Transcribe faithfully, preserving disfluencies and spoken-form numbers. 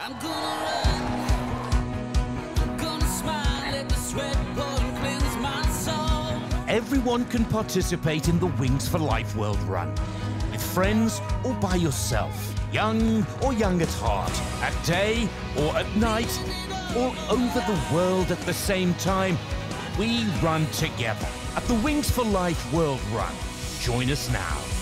I'm gonna run, I'm gonna smile, let the sweat pour and cleanse my soul. Everyone can participate in the Wings for Life World Run, with friends or by yourself, young or young at heart, at day or at night, or over the world at the same time. We run together at the Wings for Life World Run. Join us now.